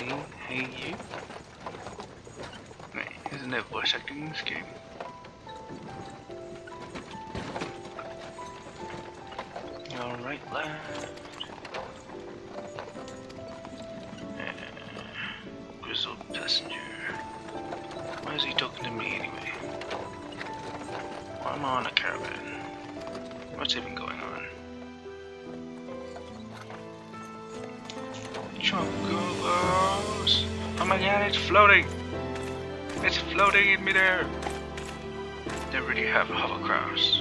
Hey you. Wait, isn't there voice acting in this game? Alright, lad. Grizzled passenger. Why is he talking to me anyway? Why am I on a caravan? What's even going on? Chocobos! Oh my god, it's floating! It's floating in midair! They really have hovercrafts.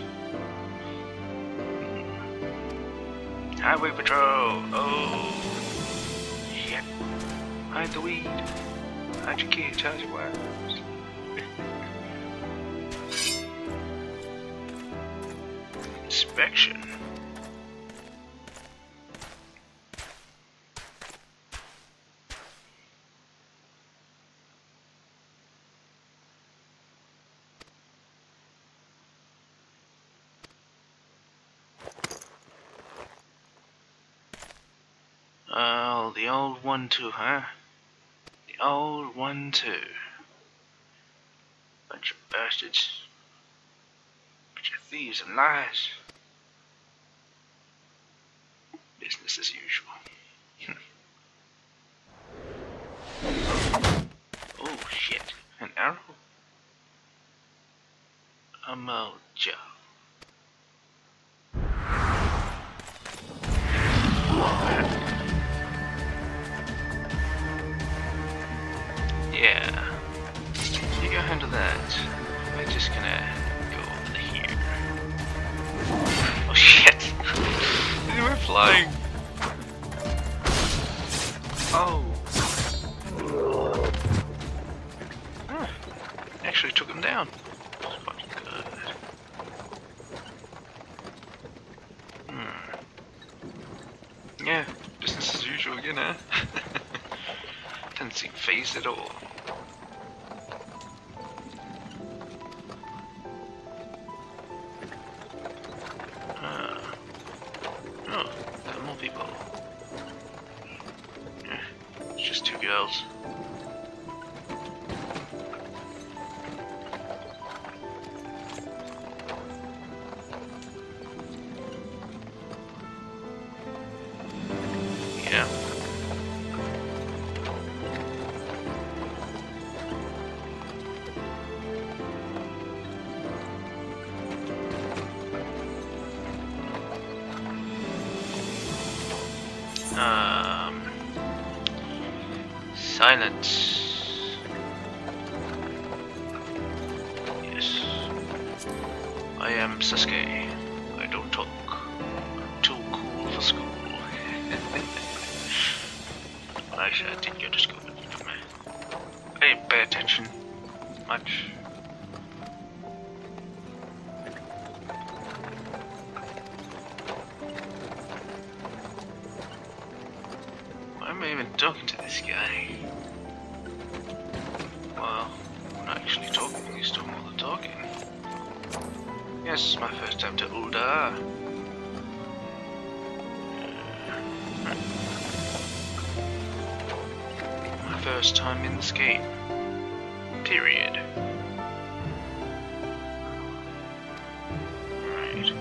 Highway patrol! Oh! Shit! Hide the weed! Hide your kids, hide your wives! Inspection. Oh, the old 1-2, huh? The old 1-2. Bunch of bastards. Bunch of thieves and lies. Business as usual. Oh shit, an arrow? A mojo. Yeah, you go handle that. We're just gonna go over here. Oh shit! We're flying! Oh! Ah, actually took him down. That's fucking good. Yeah, business as usual, you know. Doesn't seem phased at all. Oh, there are more people. Yeah, it's just two girls. Yeah. Silence. Yes. I am Sasuke. I don't talk. I'm too cool for school. Actually, I did go to school with you, man. I didn't pay attention much. Why am I even talking to this guy? Well, I'm not actually talking, he's doing all the talking. Yes, it's my first time to Ul'Dah. My first time in this game. Period. Right.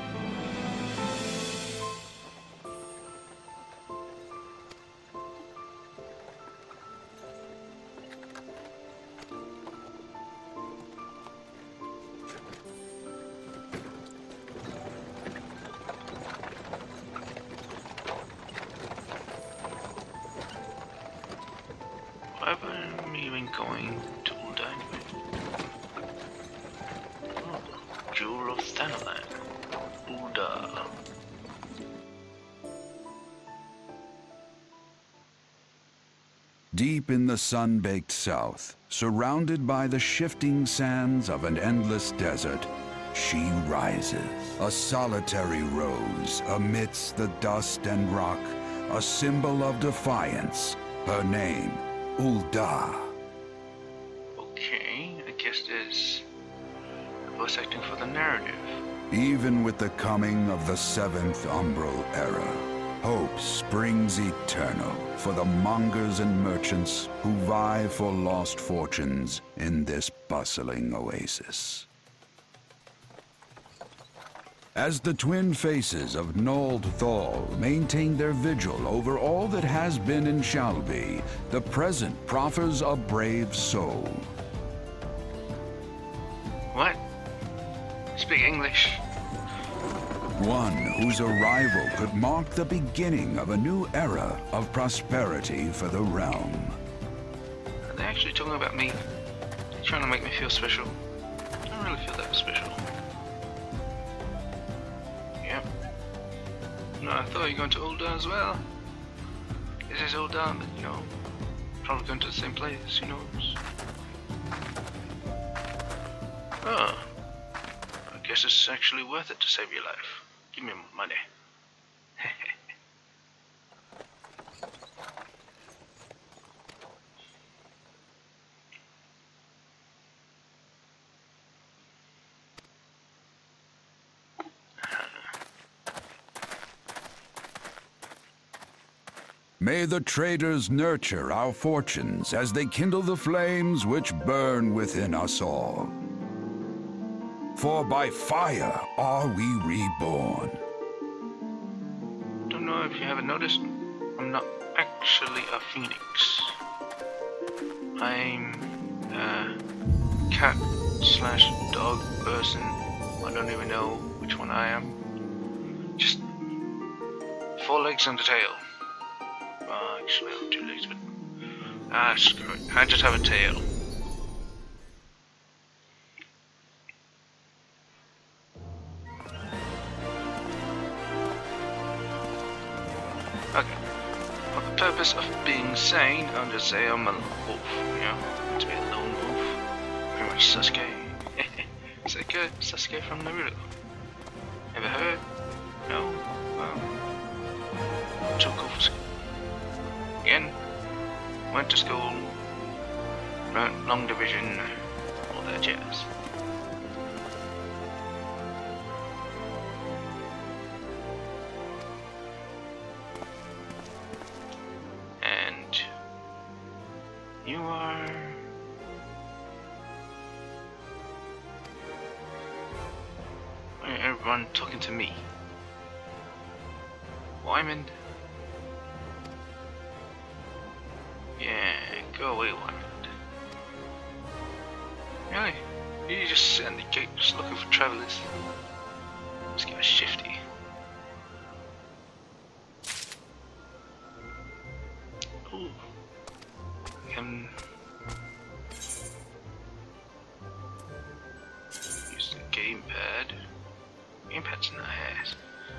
Why am I even going to Ul'Dah anyway? Oh, Jewel of Thanalan. Ul'Dah. Deep in the sun-baked south, surrounded by the shifting sands of an endless desert, she rises. A solitary rose amidst the dust and rock, a symbol of defiance. Her name, Ul'Dah. Okay, I guess there's voice acting for the narrative. Even with the coming of the 7th Umbral Era, Hope springs eternal for the mongers and merchants who vie for lost fortunes in this bustling oasis. As the twin faces of Ul'Dah maintain their vigil over all that has been and shall be, the present proffers a brave soul. What? Speak English. One whose arrival could mark the beginning of a new era of prosperity for the realm. Are they actually talking about me? They're trying to make me feel special. I don't really feel that special. Yep. No, I thought you were going to Ul'Dah as well. This is Ul'Dah, but you know, probably going to the same place, who knows? Oh. I guess it's actually worth it to save your life. Give me money. May the traders nurture our fortunes as they kindle the flames which burn within us all. For by fire are we reborn. Don't know if you haven't noticed, I'm not actually a phoenix. I'm a cat / dog person. I don't even know which one I am. Just 4 legs and a tail. Actually, I have 2 legs, but screw it. I just have a tail. Okay. For the purpose of being sane, I'll just say I'm a wolf. You know, to be a lone wolf. Pretty much Sasuke. Sasuke from Naruto. Ever heard? No? Well, too cool for school. Again, went to school, learnt long division, all that jazz. And you are... Why are everyone talking to me? Wyman? Yeah, go away, Wyman. Really? You just sit on the gate just looking for travelers. This guy's shifty. Ooh. Use the gamepad. Gamepad's nice.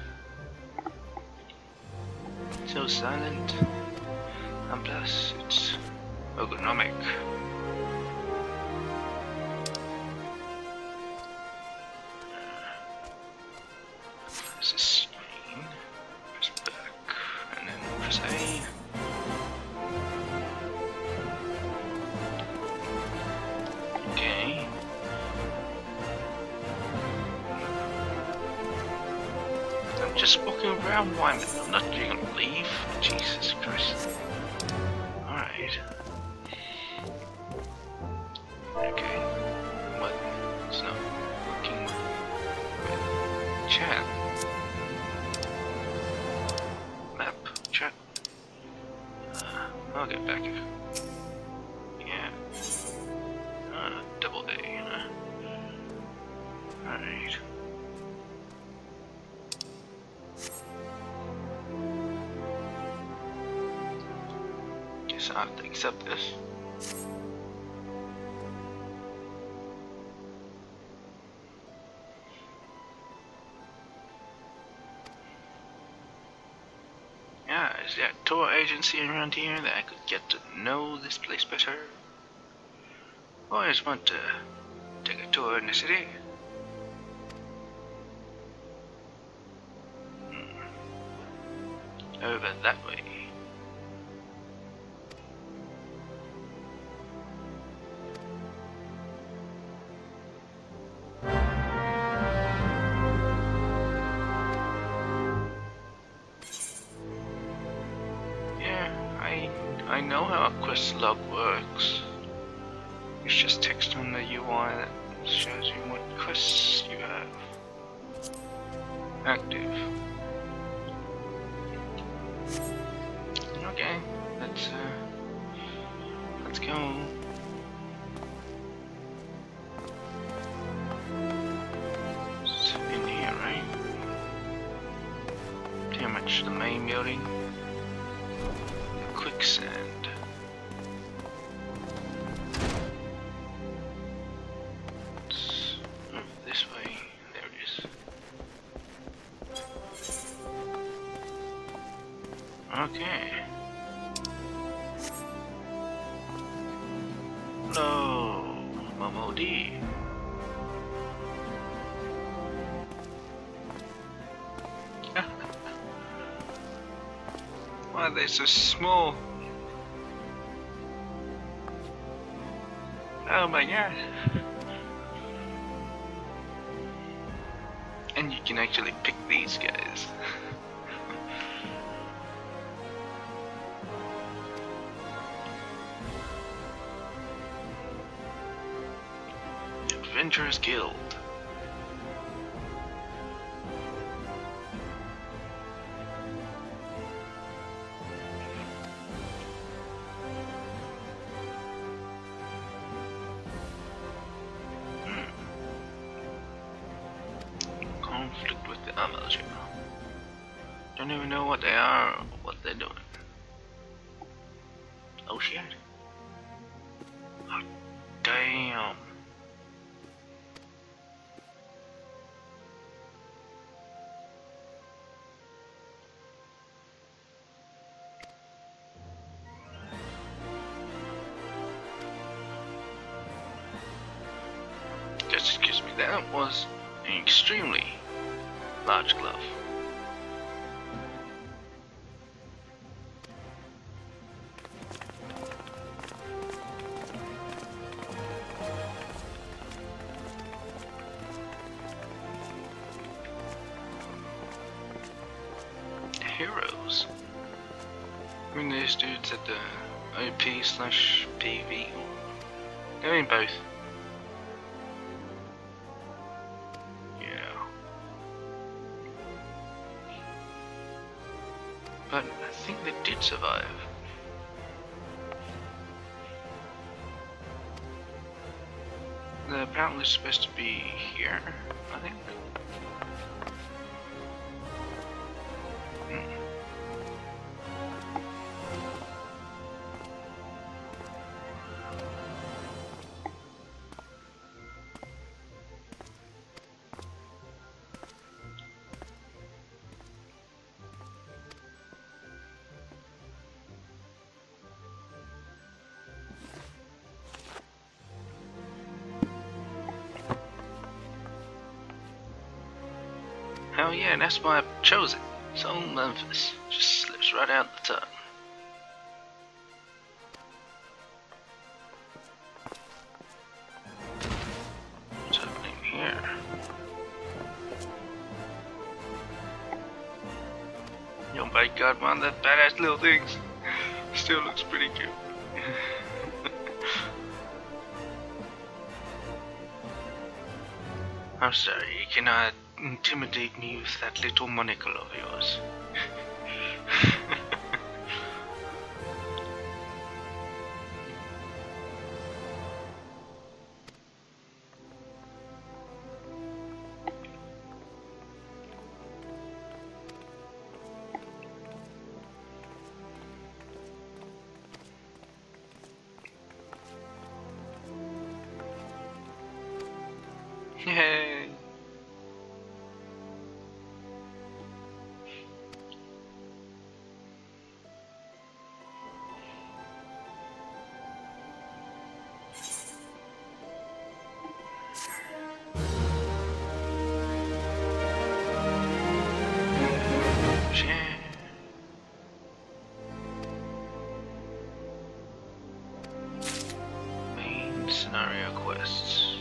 So silent. And plus, it's ergonomic. This is screen. Press back, and then press A. Okay. I'm just walking around, Wyman. I'm not going to leave. Jesus Christ. Alright. Okay. What? It's not working with chat. Map. Chat. I'll get back. Yeah. Double A. Alright. Guess I have to accept this. Yeah, is there a tour agency around here that I could get to know this place better? Well, I just want to take a tour in the city. Over that way. know how a quest log works. It's just text on the UI that shows you what quests you have active. Okay, let's go. It's in here, right? Damage the main building. The quicksand. Let's move this way. There it is. Okay. No, Momo D. Why are they so small? Oh my god. And you can actually pick these guys. Adventurers Guild. Conflict with the others, you know. Don't even know what they are or what they're doing. Oh shit. Oh, damn. Just excuse me, that was an extremely large glove. Heroes. I mean, these dudes at the OP/PV. I mean both. But I think they did survive. They're apparently supposed to be here, I think. Hell yeah, and that's why I chose it. So Memphis just slips right out the top. What's happening here? Yo, my god, man, that badass little things still looks pretty cute. I'm sorry, you cannot intimidate me with that little monocle of yours. Yay! Main scenario quests.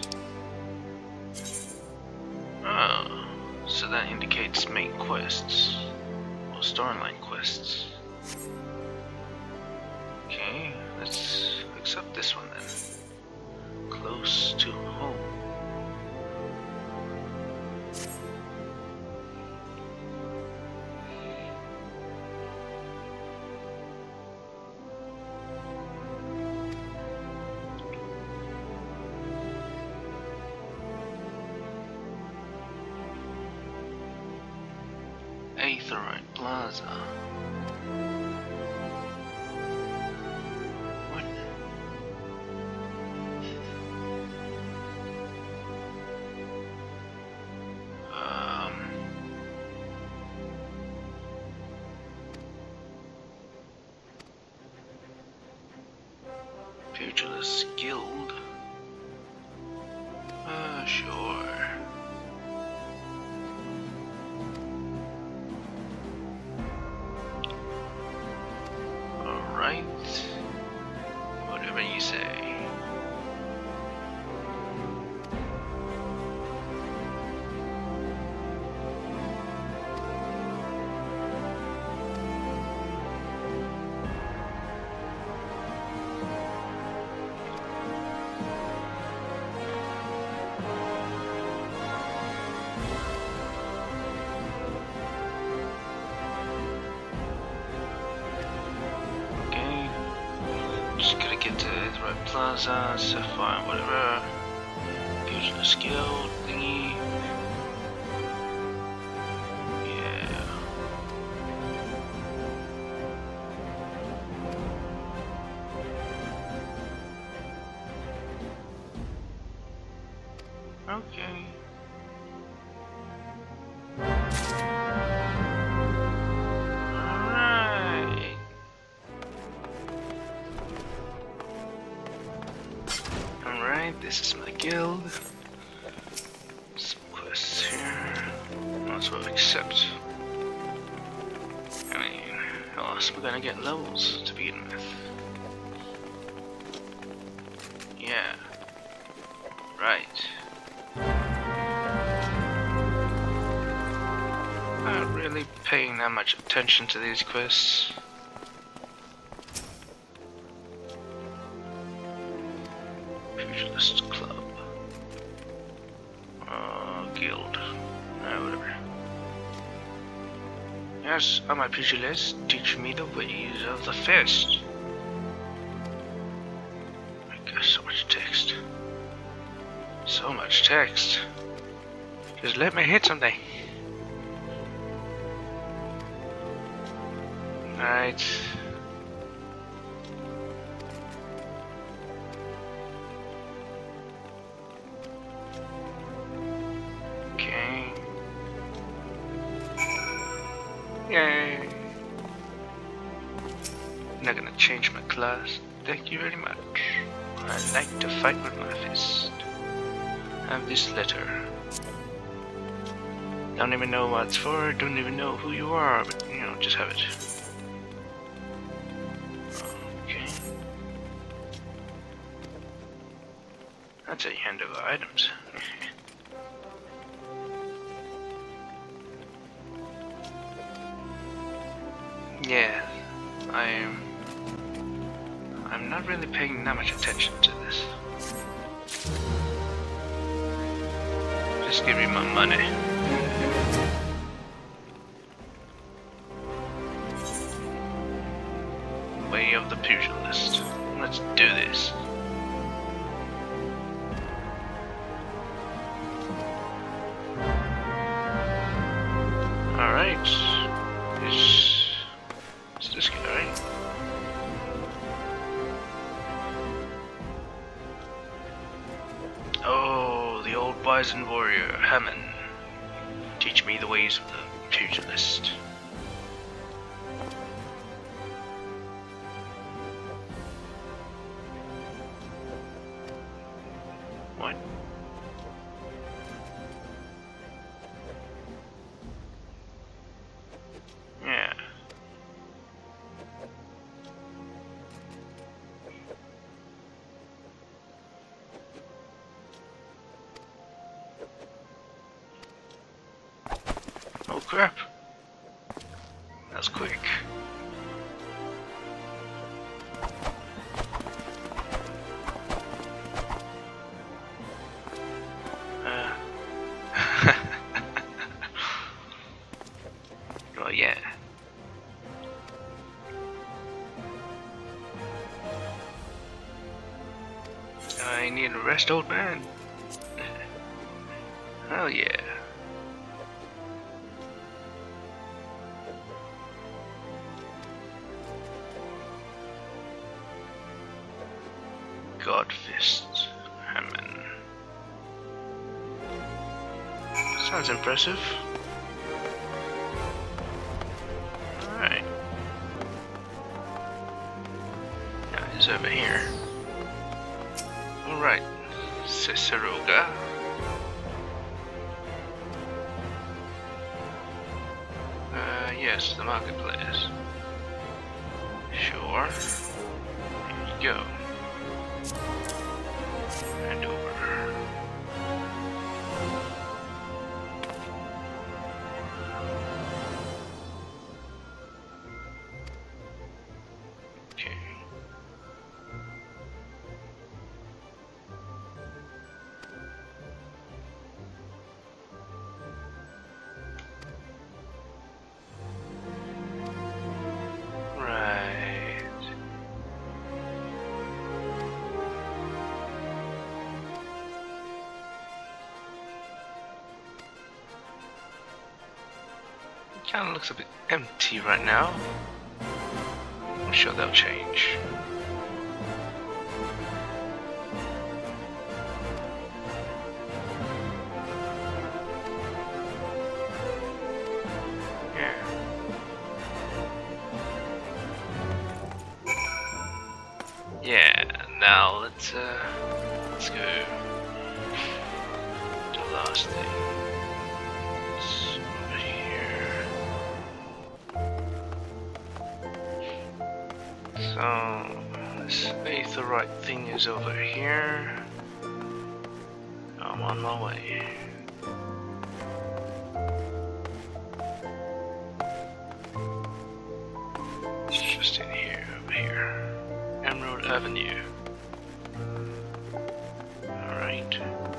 Oh, so that indicates main quests or storyline quests. Okay. let's accept this one then. Close to home. Aetherite Plaza. What? Pugilist Guild. Sure. Alright. Whatever you say. Just gotta get to the right plaza, Sapphire, whatever. Pugilist Guild thingy. Yeah. Okay. Alright. Alright, this is my guild. Some quests here. Might as well accept. I mean, how else am I gonna get levels to begin with? Yeah. Right. Not really paying that much attention to these quests. Pugilist Club. Guild. Whatever. Yes, I'm a pugilist. Teach me the ways of the fist. My gosh, so much text. So much text. Just let me hit something. Alright. Okay. Yay. Not gonna change my class. Thank you very much. I like to fight with my fist. Have this letter. Don't even know what it's for, don't even know who you are, but you know, just have it. Okay. That's a hand of items. Yeah, I'm not really paying that much attention to this. Just give me my money. Way of the pugilist. Let's do this. Alright. It's this guy, right? Oh, the old bison warrior, Hammond. Teach me the ways of the pugilist. What? Yeah. Oh crap. That was quick. you need a rest, old man? Hell yeah. Godfist Hammond. Sounds impressive. Alright. Now he's over here. Alright. Ciceroga. Yes, the marketplace. Sure. Here you go. And over. Okay. Kind of looks a bit empty right now. I'm sure they'll change. Yeah. Yeah. Now let's go to the last thing. So, this aetherite thing is over here. I'm on my way. It's just in here, over here. Emerald Avenue. Alright.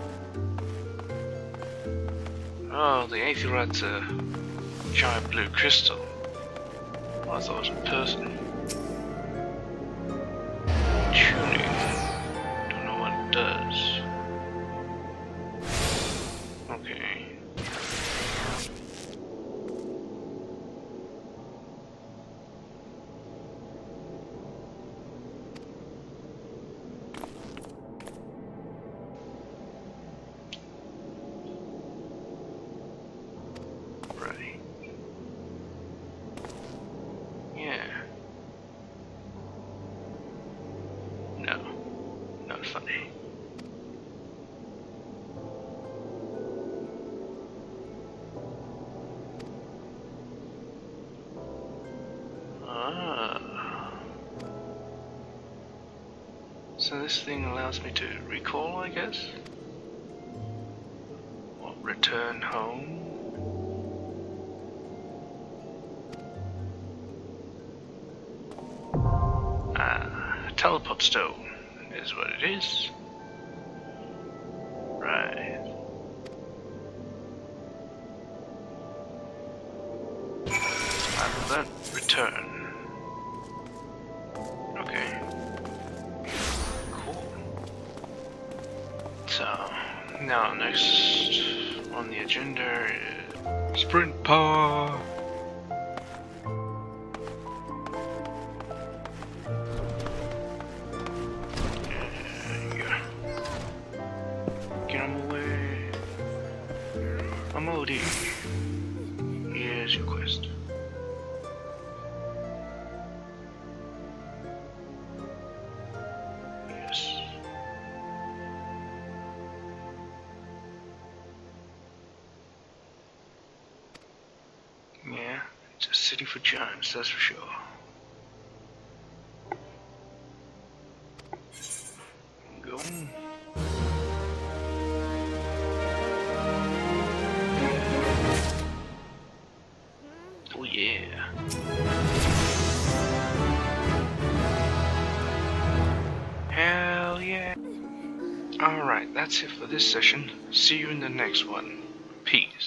Oh, the aetherite's a giant blue crystal. I thought it was a person. Tuning. Don't know what it does. Okay. Right. Yeah. No, not funny. Ah. So this thing allows me to recall, I guess? Or return home? Teleport stone is what it is. Right. I will then return. Okay. Cool. So, now next on the agenda is sprint power. Here's your quest. Yes. Yeah, it's a city for giants, that's for sure. Go. Oh yeah. Hell yeah. Alright, that's it for this session. See you in the next one. Peace.